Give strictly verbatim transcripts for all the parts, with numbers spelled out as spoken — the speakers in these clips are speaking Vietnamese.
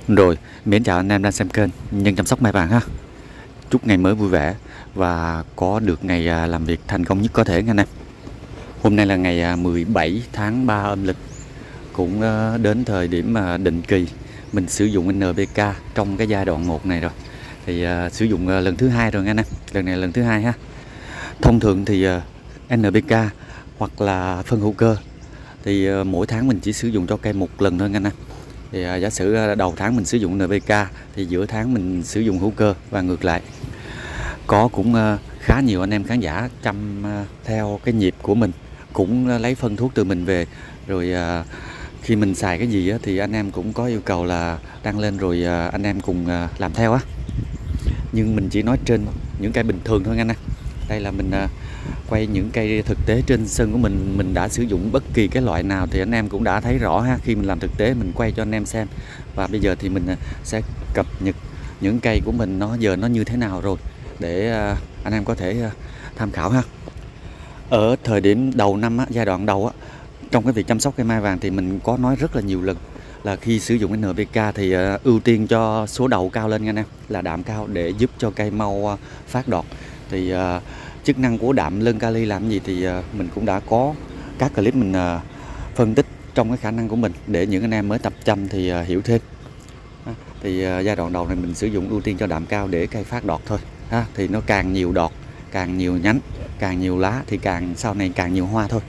Rồi, mến chào anh em đang xem kênh Nhân chăm sóc mai vàng ha. Chúc ngày mới vui vẻ và có được ngày à, làm việc thành công nhất có thể nha anh em. Hôm nay là ngày à, mười bảy tháng ba âm lịch, cũng à, đến thời điểm à, định kỳ mình sử dụng en pê ca trong cái giai đoạn một này rồi. Thì à, sử dụng à, lần thứ hai rồi nha anh em. Lần này là lần thứ hai ha. Thông thường thì à, en pê ca hoặc là phân hữu cơ thì à, mỗi tháng mình chỉ sử dụng cho cây một lần thôi nha anh em. Thì à, giả sử à, đầu tháng mình sử dụng en pê ca thì giữa tháng mình sử dụng hữu cơ và ngược lại. Có cũng à, khá nhiều anh em khán giả chăm à, theo cái nhịp của mình, cũng à, lấy phân thuốc từ mình về rồi à, khi mình xài cái gì á, thì anh em cũng có yêu cầu là đăng lên rồi à, anh em cùng à, làm theo á. Nhưng mình chỉ nói trên những cây bình thường thôi anh em. Đây là mình à, quay những cây thực tế trên sân của mình, mình đã sử dụng bất kỳ cái loại nào thì anh em cũng đã thấy rõ ha. Khi mình làm thực tế mình quay cho anh em xem, và bây giờ thì mình sẽ cập nhật những cây của mình nó giờ nó như thế nào rồi để anh em có thể tham khảo ha. Ở thời điểm đầu năm á, giai đoạn đầu á, trong cái việc chăm sóc cây mai vàng thì mình có nói rất là nhiều lần là khi sử dụng en pê ca thì ưu tiên cho số đầu cao lên nha anh em, là đạm cao để giúp cho cây mau phát đọt. Thì uh, chức năng của đạm lân kali làm gì thì uh, mình cũng đã có các clip mình uh, phân tích trong cái khả năng của mình để những anh em mới tập chăm thì uh, hiểu thêm. À, thì uh, giai đoạn đầu này mình sử dụng ưu tiên cho đạm cao để cây phát đọt thôi. À, thì nó càng nhiều đọt, càng nhiều nhánh, càng nhiều lá thì càng sau này càng nhiều hoa thôi.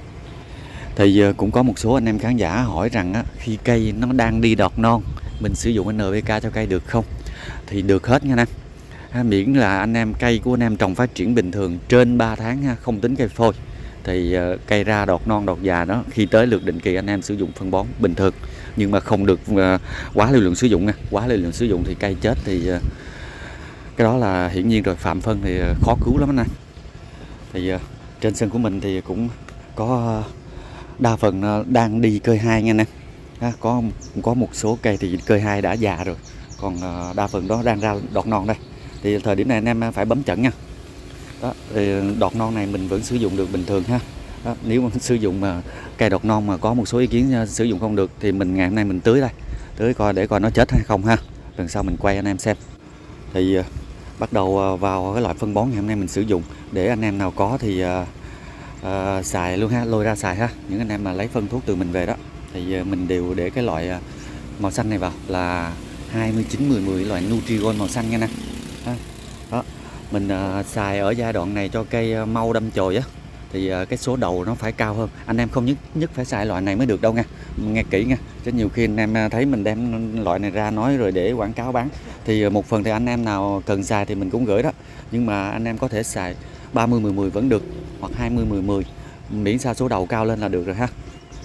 Thì uh, cũng có một số anh em khán giả hỏi rằng á, khi cây nó đang đi đọt non mình sử dụng en pê ca cho cây được không? Thì được hết nha anh em. À, miễn là anh em cây của anh em trồng phát triển bình thường trên ba tháng ha, không tính cây phôi thì uh, cây ra đọt non đọt già đó, khi tới lượt định kỳ anh em sử dụng phân bón bình thường, nhưng mà không được uh, quá liều lượng sử dụng nha. Quá liều lượng sử dụng thì cây chết thì uh, cái đó là hiển nhiên rồi, phạm phân thì uh, khó cứu lắm anh em. Thì uh, trên sân của mình thì cũng có uh, đa phần uh, đang đi cơi hai nha anh em. À, có có một số cây thì cơi hai đã già rồi, còn uh, đa phần đó đang ra đọt non đây. Thì thời điểm này anh em phải bấm chẩn nha. Đó, thì đọt non này mình vẫn sử dụng được bình thường ha. Đó, nếu mà sử dụng mà cây đọt non mà có một số ý kiến sử dụng không được thì mình ngày hôm nay mình tưới đây, tưới coi để coi nó chết hay không ha. Lần sau mình quay anh em xem. Thì uh, bắt đầu uh, vào cái loại phân bón ngày hôm nay mình sử dụng để anh em nào có thì uh, uh, xài luôn ha, lôi ra xài ha. Những anh em mà lấy phân thuốc từ mình về đó thì uh, mình đều để cái loại uh, màu xanh này vào là hai mươi chín mười mười, loại Nutrigold màu xanh nha nè. Đó, mình uh, xài ở giai đoạn này cho cây uh, mau đâm chồi á thì uh, cái số đầu nó phải cao hơn. Anh em không nhất nhất phải xài loại này mới được đâu nha, nghe kỹ nha, chứ nhiều khi anh em thấy mình đem loại này ra nói rồi để quảng cáo bán thì uh, một phần thì anh em nào cần xài thì mình cũng gửi đó, nhưng mà anh em có thể xài ba mươi mười mười vẫn được, hoặc hai mươi mười mười, miễn sao số đầu cao lên là được rồi ha.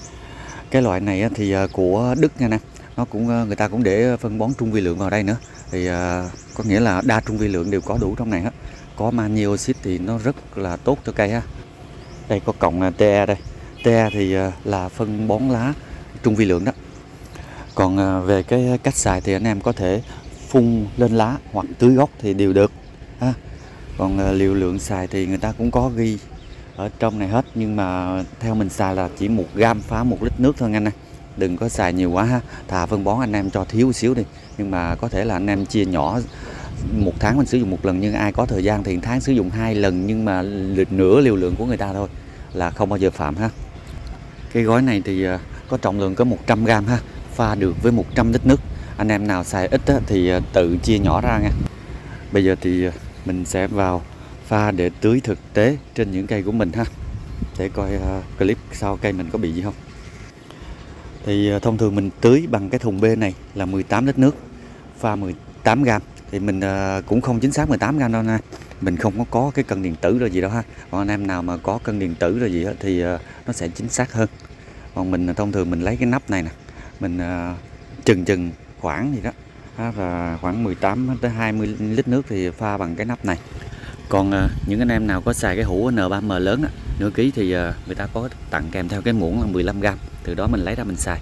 Cái loại này thì uh, của Đức nha nè, nó cũng người ta cũng để phân bón trung vi lượng vào đây nữa, thì uh, có nghĩa là đa trung vi lượng đều có đủ trong này hết. Có magie oxit thì nó rất là tốt cho cây ha. Đây có cọng uh, tê e đây, tê e thì uh, là phân bón lá trung vi lượng đó. Còn uh, về cái cách xài thì anh em có thể phun lên lá hoặc tưới gốc thì đều được ha. Còn uh, liều lượng xài thì người ta cũng có ghi ở trong này hết, nhưng mà theo mình xài là chỉ một gam phá một lít nước thôi anh em. Đừng có xài nhiều quá ha, thà phân bón anh em cho thiếu xíu đi, nhưng mà có thể là anh em chia nhỏ, một tháng mình sử dụng một lần, nhưng ai có thời gian thì tháng sử dụng hai lần, nhưng mà nửa liều lượng của người ta thôi là không bao giờ phạm ha. Cái gói này thì có trọng lượng có một trăm gam ha, pha được với một trăm lít nước. Anh em nào xài ít á, thì tự chia nhỏ ra nha. Bây giờ thì mình sẽ vào pha để tưới thực tế trên những cây của mình ha, để coi clip sau cây mình có bị gì không. Thì thông thường mình tưới bằng cái thùng B này là mười tám lít nước, pha mười tám gam. Thì mình cũng không chính xác mười tám gam đâu nha. Mình không có có cái cân điện tử rồi gì đâu ha. Còn anh em nào mà có cân điện tử rồi gì đó, thì nó sẽ chính xác hơn. Còn mình thông thường mình lấy cái nắp này nè, mình chừng chừng khoảng gì đó, và khoảng mười tám tới hai mươi lít nước thì pha bằng cái nắp này. Còn những anh em nào có xài cái hũ en ba em lớn á, nửa ký thì người ta có tặng kèm theo cái muỗng là mười lăm gam, từ đó mình lấy ra mình xài.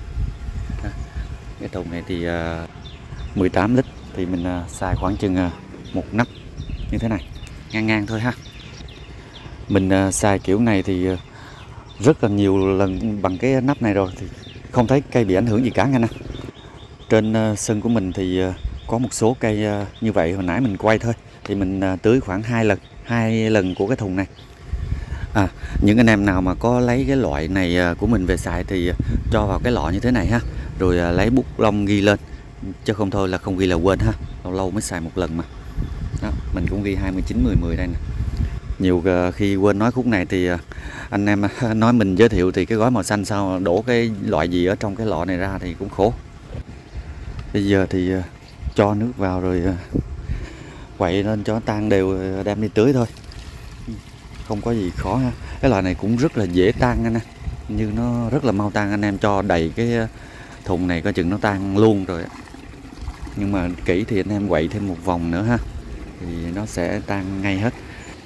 Cái thùng này thì mười tám lít thì mình xài khoảng chừng một nắp như thế này, ngang ngang thôi ha. Mình xài kiểu này thì rất là nhiều lần bằng cái nắp này rồi thì không thấy cây bị ảnh hưởng gì cả nha nè. trên uh, sân của mình thì uh, có một số cây uh, như vậy hồi nãy mình quay thôi, thì mình uh, tưới khoảng hai lần hai lần của cái thùng này. À, những anh em nào mà có lấy cái loại này uh, của mình về xài thì uh, cho vào cái lọ như thế này ha, rồi uh, lấy bút lông ghi lên, chứ không thôi là không ghi là quên ha, lâu lâu mới xài một lần mà. Đó, mình cũng ghi hai mươi chín mười mười đây nè. Nhiều uh, khi quên nói khúc này thì uh, anh em uh, nói mình giới thiệu thì cái gói màu xanh sao đổ cái loại gì ở trong cái lọ này ra thì cũng khổ. Bây giờ thì uh, cho nước vào rồi uh, quậy lên cho nó tan đều, uh, đem đi tưới thôi, không có gì khó ha. Cái loại này cũng rất là dễ tan anh em, như nó rất là mau tan. Anh em cho đầy cái thùng này coi chừng nó tan luôn rồi, nhưng mà kỹ thì anh em quậy thêm một vòng nữa ha, thì nó sẽ tan ngay hết.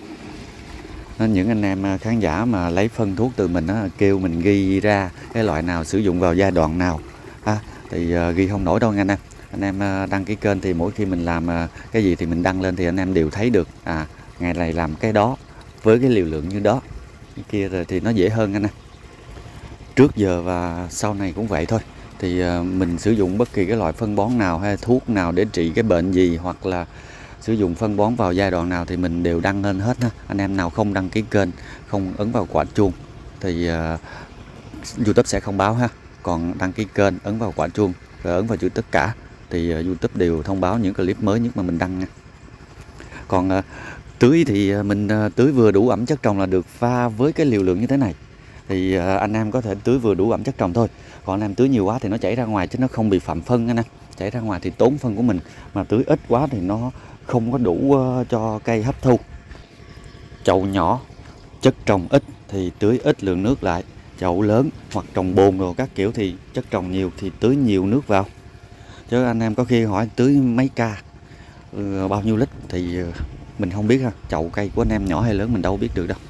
Nên những anh em khán giả mà lấy phân thuốc từ mình á, kêu mình ghi ra cái loại nào sử dụng vào giai đoạn nào ha, thì uh, ghi không nổi đâu anh em. Anh em uh, đăng ký kênh thì mỗi khi mình làm uh, cái gì thì mình đăng lên thì anh em đều thấy được, à ngày này làm cái đó với cái liều lượng như đó, cái kia rồi thì nó dễ hơn anh em. Trước giờ và sau này cũng vậy thôi, thì uh, mình sử dụng bất kỳ cái loại phân bón nào hay thuốc nào để trị cái bệnh gì, hoặc là sử dụng phân bón vào giai đoạn nào thì mình đều đăng lên hết ha. Anh em nào không đăng ký kênh, không ấn vào quả chuông thì uh, YouTube sẽ không báo ha. Còn đăng ký kênh, ấn vào quả chuông rồi ấn vào chữ tất cả thì uh, YouTube đều thông báo những clip mới nhất mà mình đăng nha. Còn uh, tưới thì uh, mình uh, tưới vừa đủ ẩm chất trồng là được, pha với cái liều lượng như thế này thì uh, anh em có thể tưới vừa đủ ẩm chất trồng thôi. Còn anh em tưới nhiều quá thì nó chảy ra ngoài chứ nó không bị phạm phân anh em. Chảy ra ngoài thì tốn phân của mình, mà tưới ít quá thì nó không có đủ uh, cho cây hấp thu. Chậu nhỏ chất trồng ít thì tưới ít lượng nước lại, chậu lớn hoặc trồng bồn rồi các kiểu thì chất trồng nhiều thì tưới nhiều nước vào. Chứ anh em có khi hỏi tưới mấy ca, uh, bao nhiêu lít thì uh, mình không biết ha. Chậu cây của anh em nhỏ hay lớn mình đâu biết được đâu.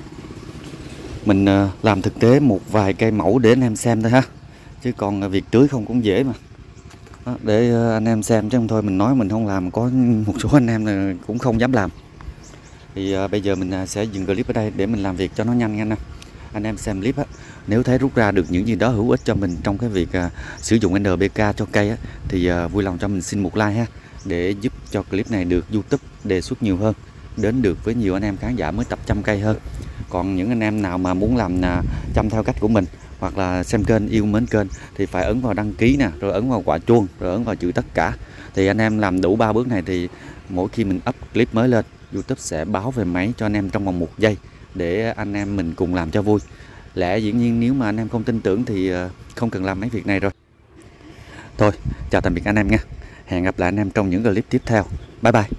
Mình uh, làm thực tế một vài cây mẫu để anh em xem thôi ha, chứ còn uh, việc tưới không cũng dễ mà. Đó, để uh, anh em xem chứ không thôi mình nói mình không làm, có một số anh em cũng không dám làm. Thì uh, bây giờ mình uh, sẽ dừng clip ở đây để mình làm việc cho nó nhanh nha anh em. Anh em xem clip á, nếu thấy rút ra được những gì đó hữu ích cho mình trong cái việc uh, sử dụng en pê ca cho cây á, thì uh, vui lòng cho mình xin một like ha, để giúp cho clip này được YouTube đề xuất nhiều hơn, đến được với nhiều anh em khán giả mới tập chăm cây hơn. Còn những anh em nào mà muốn làm uh, chăm theo cách của mình, hoặc là xem kênh, yêu mến kênh thì phải ấn vào đăng ký nè, rồi ấn vào quả chuông, rồi ấn vào chữ tất cả. Thì anh em làm đủ ba bước này thì mỗi khi mình up clip mới lên, YouTube sẽ báo về máy cho anh em trong vòng một giây để anh em mình cùng làm cho vui. Lẽ dĩ nhiên nếu mà anh em không tin tưởng thì không cần làm mấy việc này rồi. Thôi, chào tạm biệt anh em nha. Hẹn gặp lại anh em trong những clip tiếp theo. Bye bye.